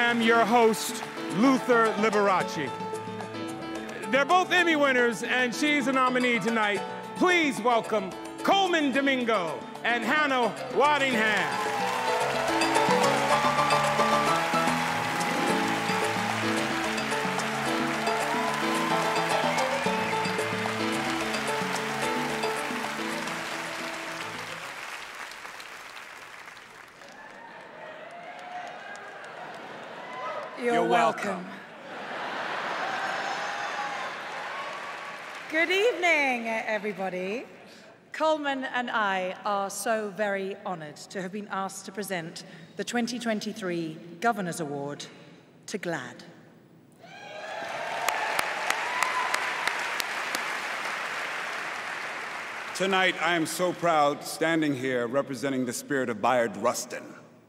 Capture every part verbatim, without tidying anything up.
am your host, Luther Liberace. They're both Emmy winners, and she's a nominee tonight. Please welcome Coleman Domingo and Hannah Waddingham. You're, You're welcome. welcome. Good evening, everybody. Coleman and I are so very honored to have been asked to present the twenty twenty-three Governor's Award to GLAAD. Tonight, I am so proud standing here representing the spirit of Bayard Rustin.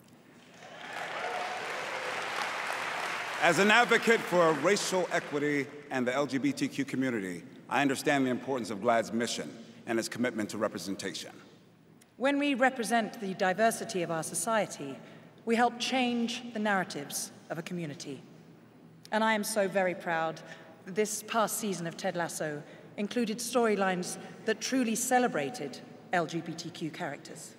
As an advocate for racial equity and the L G B T Q community, I understand the importance of GLAAD's mission and its commitment to representation. When we represent the diversity of our society, we help change the narratives of a community. And I am so very proud that this past season of Ted Lasso included storylines that truly celebrated L G B T Q characters.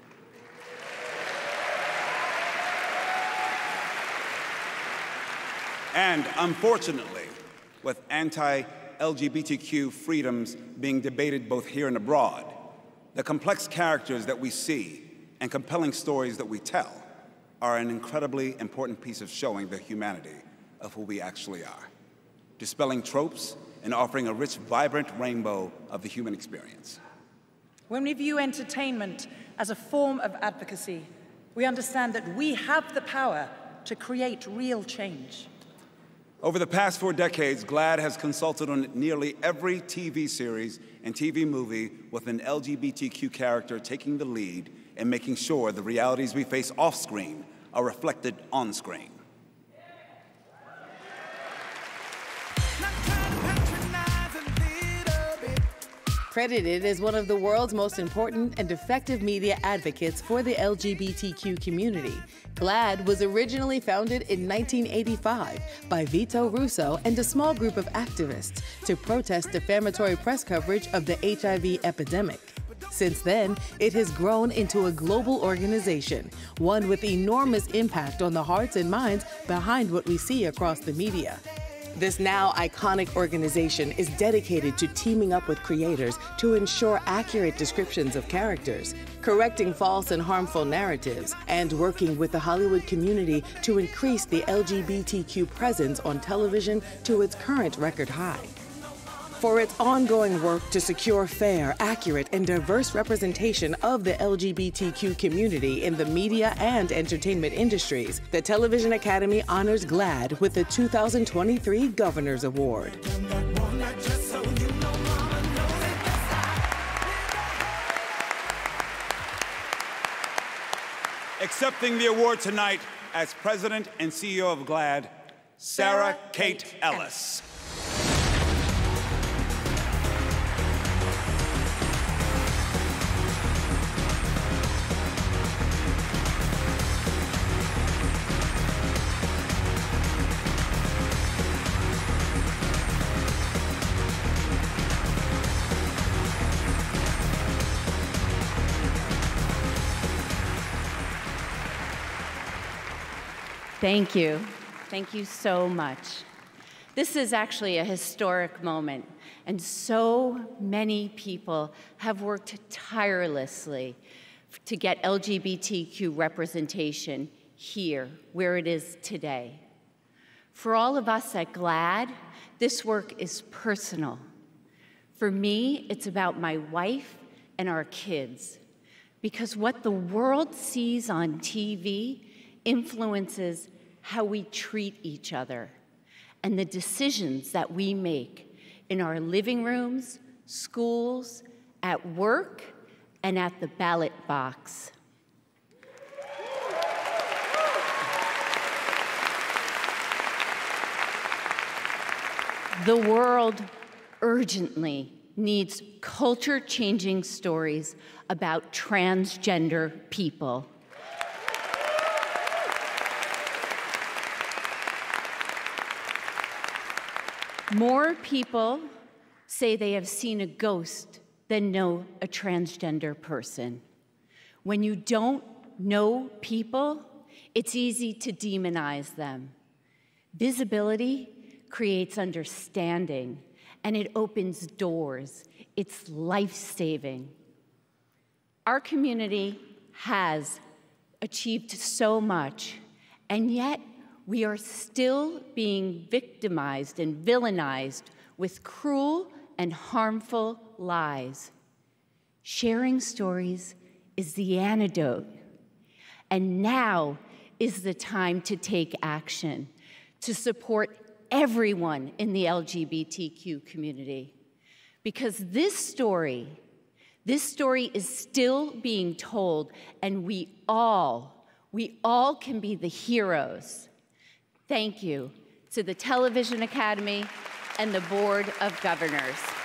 And unfortunately, with anti-L G B T Q freedoms being debated both here and abroad, the complex characters that we see and compelling stories that we tell are an incredibly important piece of showing the humanity of who we actually are, dispelling tropes and offering a rich, vibrant rainbow of the human experience. When we view entertainment as a form of advocacy, we understand that we have the power to create real change. Over the past four decades, GLAAD has consulted on nearly every T V series and T V movie with an L G B T Q character taking the lead and making sure the realities we face off-screen are reflected on-screen. Credited as one of the world's most important and effective media advocates for the L G B T Q community, GLAAD was originally founded in nineteen eighty-five by Vito Russo and a small group of activists to protest defamatory press coverage of the H I V epidemic. Since then, it has grown into a global organization, one with enormous impact on the hearts and minds behind what we see across the media. This now iconic organization is dedicated to teaming up with creators to ensure accurate descriptions of characters, correcting false and harmful narratives, and working with the Hollywood community to increase the L G B T Q presence on television to its current record high. For its ongoing work to secure fair, accurate, and diverse representation of the L G B T Q community in the media and entertainment industries, the Television Academy honors GLAAD with the two thousand twenty-three Governor's Award. Accepting the award tonight as President and C E O of GLAAD, Sarah Kate Ellis. Thank you. Thank you so much. This is actually a historic moment, and so many people have worked tirelessly to get L G B T Q representation here, where it is today. For all of us at GLAAD, this work is personal. For me, it's about my wife and our kids, because what the world sees on T V influences how we treat each other and the decisions that we make in our living rooms, schools, at work, and at the ballot box. The world urgently needs culture-changing stories about transgender people. More people say they have seen a ghost than know a transgender person. When you don't know people, it's easy to demonize them. Visibility creates understanding, and it opens doors. It's life-saving. Our community has achieved so much, and yet we are still being victimized and villainized with cruel and harmful lies. Sharing stories is the antidote, and now is the time to take action, to support everyone in the L G B T Q community. Because this story, this story is still being told, and we all, we all can be the heroes. Thank you to the Television Academy and the Board of Governors.